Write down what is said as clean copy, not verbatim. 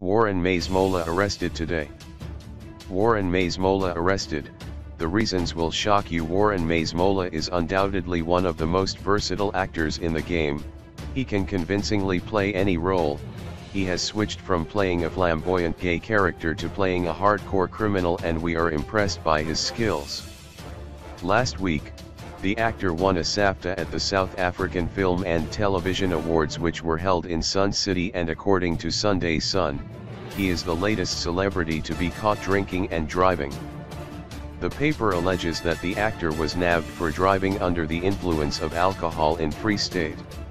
Warren Masemola arrested today. Warren Masemola arrested. The reasons will shock you. Warren Masemola is undoubtedly one of the most versatile actors in the game. He can convincingly play any role. He has switched from playing a flamboyant gay character to playing a hardcore criminal, and we are impressed by his skills. Last week, the actor won a SAFTA at the South African Film and Television Awards, which were held in Sun City, and according to Sunday Sun, he is the latest celebrity to be caught drinking and driving. The paper alleges that the actor was nabbed for driving under the influence of alcohol in Free State.